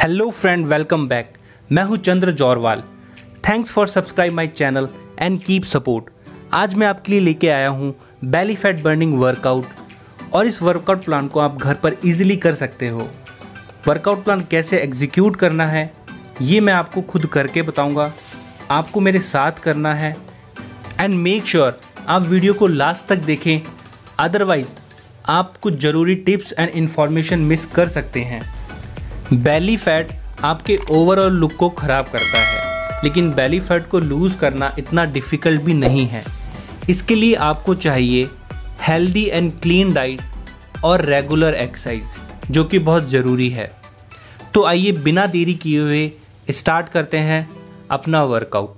Hello friend, welcome back. मैं हूं Chandra Jaurwal. Thanks for subscribe my channel and keep support. आज मैं आपके लिए लेके आया हूं बेली फैट बर्निंग वर्कआउट, और इस वर्कआउट प्लान को आप घर पर इजीली कर सकते हो। वर्कआउट प्लान कैसे एग्जीक्यूट करना है ये मैं आपको खुद करके बताऊंगा। आपको मेरे साथ करना है एंड मेक श्योर आप वीडियो को लास्ट तक देखें, अदरवाइज़ आप कुछ ज़रूरी टिप्स एंड इन्फॉर्मेशन मिस कर सकते हैं। बेली फैट आपके ओवरऑल लुक को ख़राब करता है, लेकिन बेली फैट को लूज़ करना इतना डिफ़िकल्ट भी नहीं है। इसके लिए आपको चाहिए हेल्दी एंड क्लीन डाइट और रेगुलर एक्सरसाइज, जो कि बहुत ज़रूरी है। तो आइए बिना देरी किए हुए स्टार्ट करते हैं अपना वर्कआउट।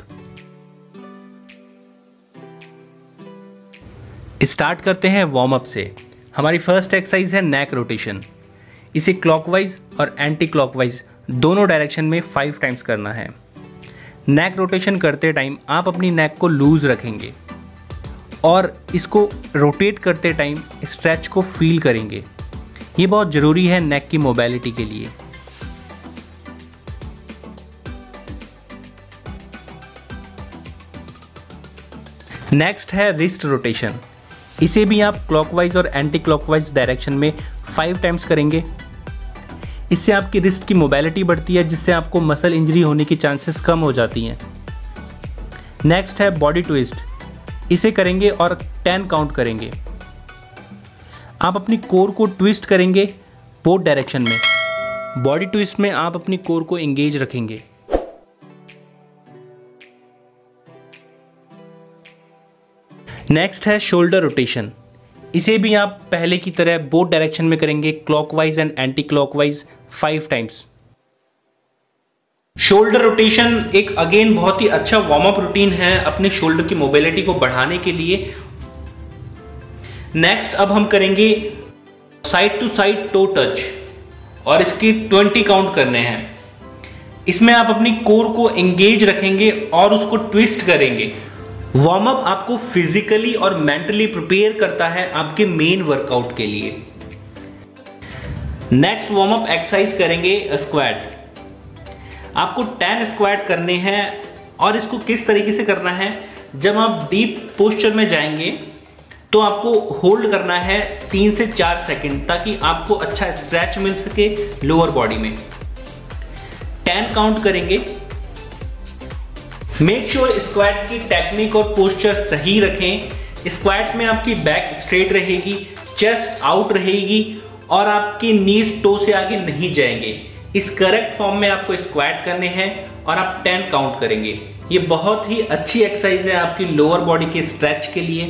स्टार्ट करते हैं वार्म अप से। हमारी फर्स्ट एक्सरसाइज है नेक रोटेशन। इसे क्लॉकवाइज और एंटी क्लॉकवाइज दोनों डायरेक्शन में 5 टाइम्स करना है। नेक रोटेशन करते टाइम आप अपनी नेक को लूज रखेंगे और इसको रोटेट करते टाइम स्ट्रेच को फील करेंगे। ये बहुत ज़रूरी है नेक की मोबिलिटी के लिए। नेक्स्ट है रिस्ट रोटेशन। इसे भी आप क्लॉकवाइज और एंटी क्लॉकवाइज डायरेक्शन में 5 टाइम्स करेंगे। इससे आपकी रिस्ट की मोबिलिटी बढ़ती है, जिससे आपको मसल इंजरी होने की चांसेस कम हो जाती हैं। नेक्स्ट है बॉडी ट्विस्ट। इसे करेंगे और 10 काउंट करेंगे। आप अपनी कोर को ट्विस्ट करेंगे बोथ डायरेक्शन में। बॉडी ट्विस्ट में आप अपनी कोर को एंगेज रखेंगे। नेक्स्ट है शोल्डर रोटेशन। इसे भी आप पहले की तरह बोथ डायरेक्शन में करेंगे, clockwise and anti clockwise 5 times. Shoulder rotation एक अगेन बहुत ही अच्छा वार्म अप रूटीन है अपने शोल्डर की मोबिलिटी को बढ़ाने के लिए। नेक्स्ट अब हम करेंगे side to side toe touch, और इसके 20 काउंट करने हैं। इसमें आप अपनी कोर को एंगेज रखेंगे और उसको ट्विस्ट करेंगे। वार्म अप आपको फिजिकली और मेंटली प्रिपेयर करता है आपके मेन वर्कआउट के लिए। नेक्स्ट वार्म अप एक्सरसाइज करेंगे स्क्वाट। आपको 10 स्क्वाट करने हैं, और इसको किस तरीके से करना है, जब आप डीप पोस्चर में जाएंगे तो आपको होल्ड करना है 3 से 4 सेकंड, ताकि आपको अच्छा स्ट्रेच मिल सके लोअर बॉडी में। 10 काउंट करेंगे। मेक श्योर स्क्वाट की टेक्निक और पोस्चर सही रखें। स्क्वाट में आपकी बैक स्ट्रेट रहेगी, चेस्ट आउट रहेगी और आपकी नीज टो से आगे नहीं जाएंगे। इस करेक्ट फॉर्म में आपको स्क्वाट करने हैं और आप 10 काउंट करेंगे। ये बहुत ही अच्छी एक्सरसाइज है आपकी लोअर बॉडी के स्ट्रेच के लिए।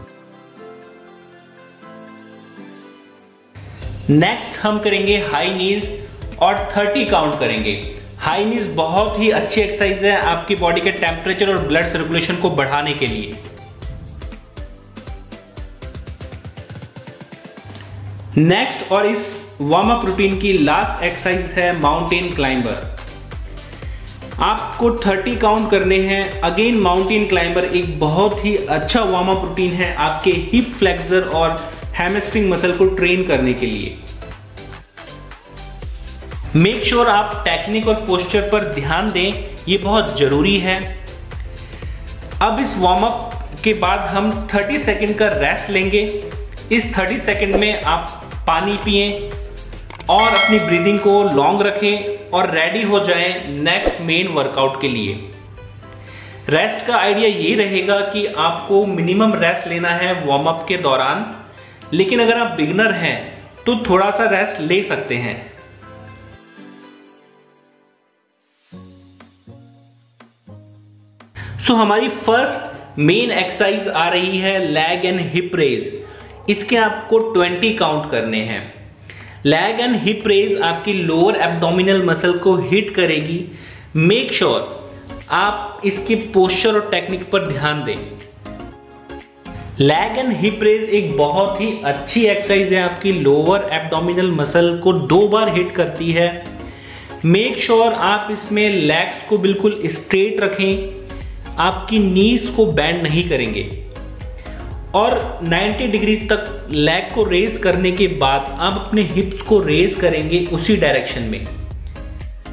नेक्स्ट हम करेंगे हाई नीज और 30 काउंट करेंगे। हाई नीज बहुत ही अच्छी एक्सरसाइज है आपकी बॉडी के टेम्परेचर और ब्लड सर्कुलेशन को बढ़ाने के लिए। नेक्स्ट और इस वार्म अप रूटीन की लास्ट एक्सरसाइज है माउंटेन क्लाइंबर। आपको 30 काउंट करने हैं। अगेन माउंटेन क्लाइंबर एक बहुत ही अच्छा वार्म अप रूटीन है आपके हिप फ्लेक्सर और हैमस्ट्रिंग मसल को ट्रेन करने के लिए। मेक श्योर आप टेक्निक और पोस्चर पर ध्यान दें, ये बहुत जरूरी है। अब इस वार्म अप के बाद हम 30 सेकंड का रेस्ट लेंगे। इस 30 सेकंड में आप पानी पिएं और अपनी ब्रीदिंग को लॉन्ग रखें और रेडी हो जाएं नेक्स्ट मेन वर्कआउट के लिए। रेस्ट का आइडिया ये रहेगा कि आपको मिनिमम रेस्ट लेना है वार्म अप के दौरान, लेकिन अगर आप बिगिनर हैं तो थोड़ा सा रेस्ट ले सकते हैं। सो हमारी फर्स्ट मेन एक्सरसाइज आ रही है लेग एंड हिप रेज। इसके आपको 20 काउंट करने हैं। लेग एंड हिप रेज आपकी लोअर एब्डोमिनल मसल को हिट करेगी। मेक श्योर आप इसके पोस्चर और टेक्निक पर ध्यान दें। लेग एंड हिप रेज एक बहुत ही अच्छी एक्सरसाइज है आपकी लोअर एब्डोमिनल मसल को 2 बार हिट करती है। मेक श्योर आप इसमें लेग्स को बिल्कुल स्ट्रेट रखें, आपकी नीज को बेंड नहीं करेंगे, और 90 डिग्री तक लेग को रेज करने के बाद आप अपने हिप्स को रेज करेंगे उसी डायरेक्शन में।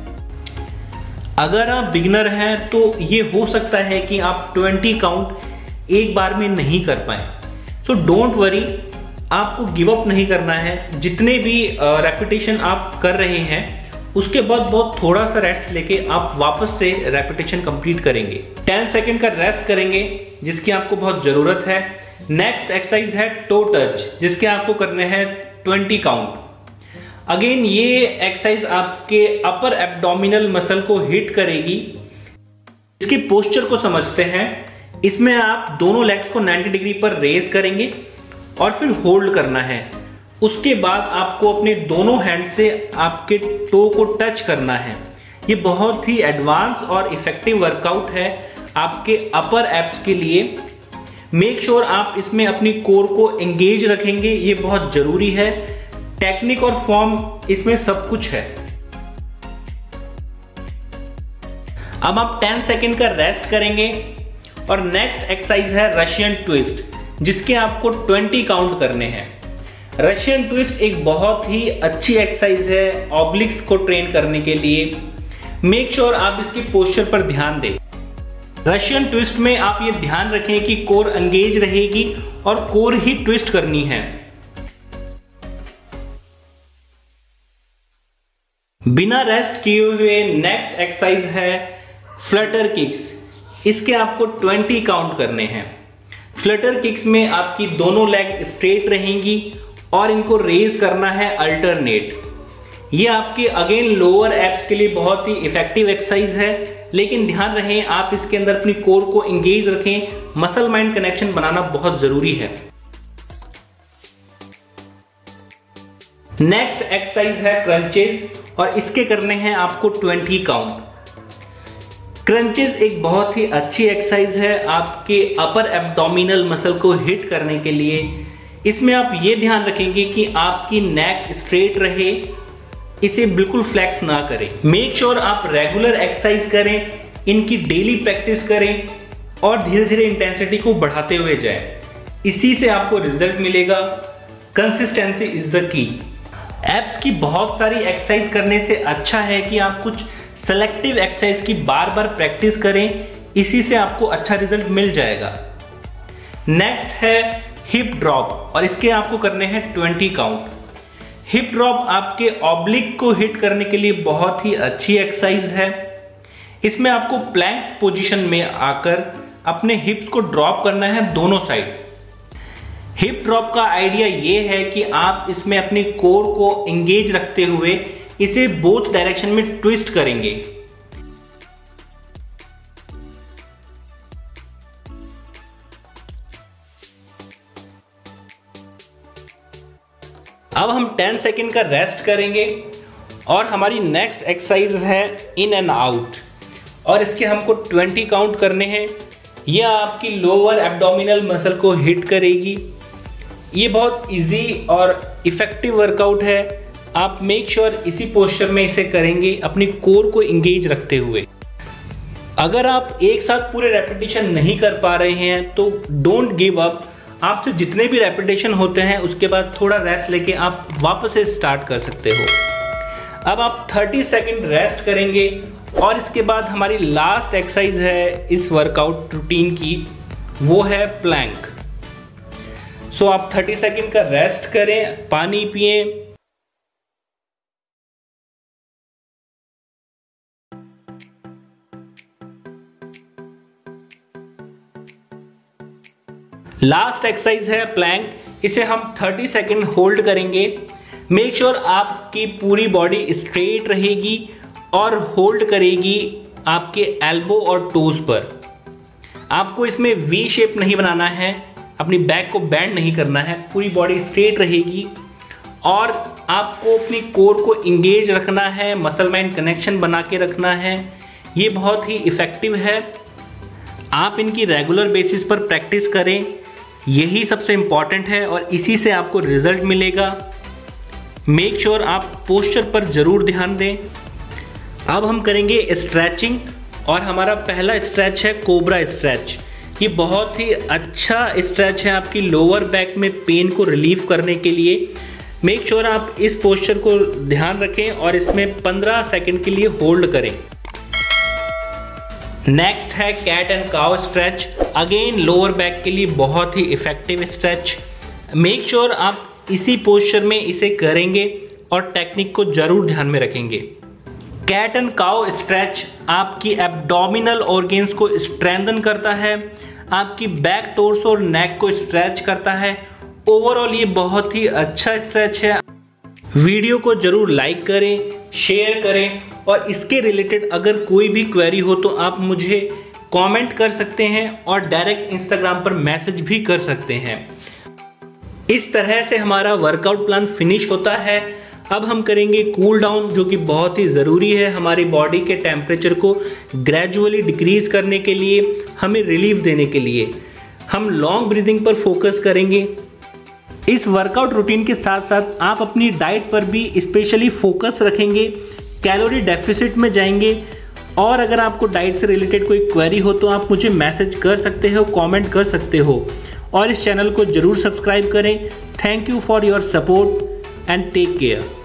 अगर आप बिगिनर हैं तो ये हो सकता है कि आप 20 काउंट एक बार में नहीं कर पाएँ। सो डोंट वरी, आपको गिव अप नहीं करना है। जितने भी रेपिटेशन आप कर रहे हैं उसके बाद बहुत थोड़ा सा रेस्ट लेके आप वापस से रेपिटेशन कंप्लीट करेंगे। 10 सेकंड का रेस्ट करेंगे जिसकी आपको बहुत ज़रूरत है। नेक्स्ट एक्सरसाइज है टो टच, जिसके आपको करने हैं 20 काउंट। अगेन ये एक्सरसाइज आपके अपर एब्डोमिनल मसल को हिट करेगी। इसके पोस्चर को समझते हैं। इसमें आप दोनों लेग्स को 90 डिग्री पर रेज करेंगे और फिर होल्ड करना है। उसके बाद आपको अपने दोनों हैंड से आपके टो को टच करना है। ये बहुत ही एडवांस और इफेक्टिव वर्कआउट है आपके अपर एब्स के लिए। मेक श्योर आप इसमें अपनी कोर को एंगेज रखेंगे, ये बहुत ज़रूरी है। टेक्निक और फॉर्म इसमें सब कुछ है। अब आप 10 सेकंड का रेस्ट करेंगे और नेक्स्ट एक्सरसाइज है रशियन ट्विस्ट, जिसके आपको 20 काउंट करने हैं। रशियन ट्विस्ट एक बहुत ही अच्छी एक्सरसाइज है ऑब्लिक्स को ट्रेन करने के लिए। मेक श्योर आप इसकी पोस्चर पर ध्यान दें। रशियन ट्विस्ट में आप ये ध्यान रखें कि कोर एंगेज रहेगी और कोर ही ट्विस्ट करनी है। बिना रेस्ट किए हुए नेक्स्ट एक्सरसाइज है फ्लटर किक्स। इसके आपको 20 काउंट करने हैं। फ्लटर किक्स में आपकी दोनों लेग स्ट्रेट रहेंगी और इनको रेज करना है अल्टरनेट। ये आपके अगेन लोअर एब्स के लिए बहुत ही इफेक्टिव एक्सरसाइज है, लेकिन ध्यान रहे आप इसके अंदर अपनी कोर को एंगेज रखें। मसल माइंड कनेक्शन बनाना बहुत जरूरी है। नेक्स्ट एक्सरसाइज है क्रंचेस और इसके करने हैं आपको 20 काउंट। क्रंचेस एक बहुत ही अच्छी एक्सरसाइज है आपके अपर एब्डोमिनल मसल को हिट करने के लिए। इसमें आप ये ध्यान रखेंगे कि आपकी नेक स्ट्रेट रहे, इसे बिल्कुल फ्लेक्स ना करें। मेक श्योर आप रेगुलर एक्सरसाइज करें, इनकी डेली प्रैक्टिस करें और धीरे धीरे इंटेंसिटी को बढ़ाते हुए जाएं। इसी से आपको रिजल्ट मिलेगा। Consistency is the key. Abs की बहुत सारी एक्सरसाइज करने से अच्छा है कि आप कुछ सेलेक्टिव एक्सरसाइज की बार बार प्रैक्टिस करें, इसी से आपको अच्छा रिजल्ट मिल जाएगा। नेक्स्ट है हिप ड्रॉप और इसके आपको करने हैं 20 काउंट। हिप ड्रॉप आपके ऑब्लिक को हिट करने के लिए बहुत ही अच्छी एक्सरसाइज है। इसमें आपको प्लैंक पोजीशन में आकर अपने हिप्स को ड्रॉप करना है दोनों साइड। हिप ड्रॉप का आइडिया ये है कि आप इसमें अपनी कोर को एंगेज रखते हुए इसे बोथ डायरेक्शन में ट्विस्ट करेंगे। अब हम 10 सेकंड का रेस्ट करेंगे और हमारी नेक्स्ट एक्सरसाइज है इन एंड आउट और इसके हमको 20 काउंट करने हैं। यह आपकी लोअर एब्डोमिनल मसल को हिट करेगी। ये बहुत इजी और इफ़ेक्टिव वर्कआउट है। आप मेक श्योर इसी पोस्चर में इसे करेंगे अपनी कोर को एंगेज रखते हुए। अगर आप एक साथ पूरे रेपिटेशन नहीं कर पा रहे हैं तो डोंट गिव अप। आपसे जितने भी रेपिटेशन होते हैं उसके बाद थोड़ा रेस्ट लेके आप वापस से स्टार्ट कर सकते हो। अब आप 30 सेकंड रेस्ट करेंगे और इसके बाद हमारी लास्ट एक्सरसाइज है इस वर्कआउट रूटीन की, वो है प्लैंक। सो आप 30 सेकंड का रेस्ट करें, पानी पिएं। लास्ट एक्सरसाइज है प्लैंक। इसे हम 30 सेकंड होल्ड करेंगे। मेक श्योर आपकी पूरी बॉडी स्ट्रेट रहेगी और होल्ड करेगी आपके एल्बो और टोज पर। आपको इसमें वी शेप नहीं बनाना है, अपनी बैक को बेंड नहीं करना है, पूरी बॉडी स्ट्रेट रहेगी और आपको अपनी कोर को इंगेज रखना है, मसल माइंड कनेक्शन बना के रखना है। ये बहुत ही इफ़ेक्टिव है। आप इनकी रेगुलर बेसिस पर प्रैक्टिस करें, यही सबसे इम्पॉर्टेंट है और इसी से आपको रिजल्ट मिलेगा। मेक श्योर आप पोस्चर पर ज़रूर ध्यान दें। अब हम करेंगे स्ट्रेचिंग और हमारा पहला स्ट्रेच है कोबरा स्ट्रेच। ये बहुत ही अच्छा स्ट्रेच है आपकी लोअर बैक में पेन को रिलीफ करने के लिए। मेक श्योर आप इस पोस्चर को ध्यान रखें और इसमें 15 सेकंड के लिए होल्ड करें। नेक्स्ट है cat and cow stretch. Again lower back के लिए बहुत ही इफेक्टिव स्ट्रेच। मेक श्योर आप इसी पोस्चर में इसे करेंगे और टेक्निक को जरूर ध्यान में रखेंगे। कैट एंड काउ स्ट्रेच आपकी एब्डोमिनल ऑर्गन्स को स्ट्रेंथन करता है, आपकी बैक टोर्स और नेक को स्ट्रेच करता है। ओवरऑल ये बहुत ही अच्छा स्ट्रेच है। वीडियो को जरूर लाइक करें, शेयर करें और इसके रिलेटेड अगर कोई भी क्वेरी हो तो आप मुझे कमेंट कर सकते हैं और डायरेक्ट इंस्टाग्राम पर मैसेज भी कर सकते हैं। इस तरह से हमारा वर्कआउट प्लान फिनिश होता है। अब हम करेंगे कूल डाउन, जो कि बहुत ही ज़रूरी है हमारी बॉडी के टेम्परेचर को ग्रेजुअली डिक्रीज़ करने के लिए, हमें रिलीफ देने के लिए। हम लॉन्ग ब्रीदिंग पर फोकस करेंगे। इस वर्कआउट रूटीन के साथ साथ आप अपनी डाइट पर भी स्पेशली फोकस रखेंगे, कैलोरी डेफिसिट में जाएंगे। और अगर आपको डाइट से रिलेटेड कोई क्वेरी हो तो आप मुझे मैसेज कर सकते हो, कमेंट कर सकते हो और इस चैनल को ज़रूर सब्सक्राइब करें। Thank you for your support and take care.